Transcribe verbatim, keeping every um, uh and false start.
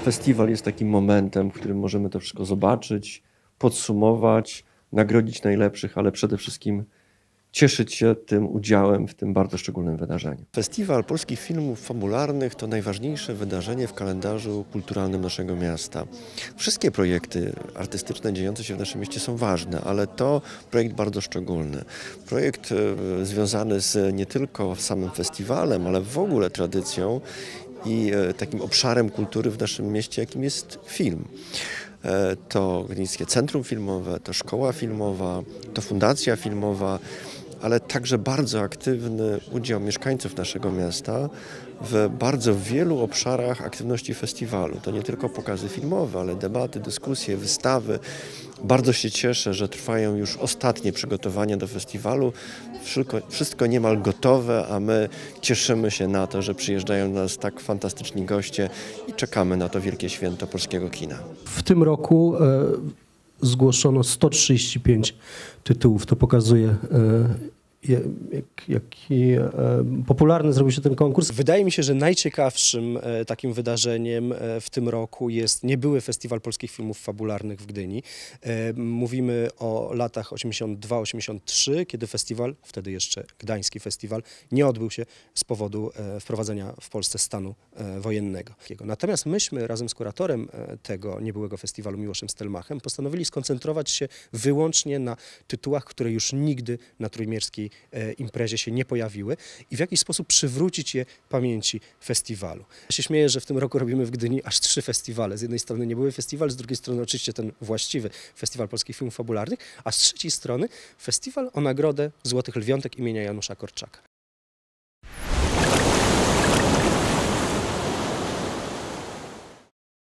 Festiwal jest takim momentem, w którym możemy to wszystko zobaczyć, podsumować, nagrodzić najlepszych, ale przede wszystkim cieszyć się tym udziałem w tym bardzo szczególnym wydarzeniu. Festiwal Polskich Filmów Fabularnych to najważniejsze wydarzenie w kalendarzu kulturalnym naszego miasta. Wszystkie projekty artystyczne dziejące się w naszym mieście są ważne, ale to projekt bardzo szczególny. Projekt e, związany z nie tylko samym festiwalem, ale w ogóle tradycją i e, takim obszarem kultury w naszym mieście, jakim jest film. E, to Gdyńskie Centrum Filmowe, to Szkoła Filmowa, to Fundacja Filmowa, ale także bardzo aktywny udział mieszkańców naszego miasta w bardzo wielu obszarach aktywności festiwalu. To nie tylko pokazy filmowe, ale debaty, dyskusje, wystawy. Bardzo się cieszę, że trwają już ostatnie przygotowania do festiwalu. Wszystko, wszystko niemal gotowe, a my cieszymy się na to, że przyjeżdżają do nas tak fantastyczni goście i czekamy na to wielkie święto polskiego kina. W tym roku e, zgłoszono sto trzydzieści pięć tytułów. To pokazuje, e, jak, jaki e, popularny zrobił się ten konkurs. Wydaje mi się, że najciekawszym e, takim wydarzeniem e, w tym roku jest niebyły Festiwal Polskich Filmów Fabularnych w Gdyni. E, mówimy o latach osiemdziesiąt dwa osiemdziesiąt trzy, kiedy festiwal, wtedy jeszcze Gdański Festiwal, nie odbył się z powodu e, wprowadzenia w Polsce stanu e, wojennego. Natomiast myśmy razem z kuratorem e, tego niebyłego festiwalu, Miłoszem Stelmachem, postanowili skoncentrować się wyłącznie na tytułach, które już nigdy na trójmierskiej e, imprezie się nie pojawiły i w jakiś sposób przywrócić je pamięci festiwalu. Ja się śmieję, że w tym roku robimy w Gdyni aż trzy festiwale. Z jednej strony niebyły festiwal, z drugiej strony oczywiście ten właściwy Festiwal Polskich Filmów Fabularnych, a z trzeciej strony festiwal o nagrodę Złotych Lwiątek imienia Janusza Korczaka.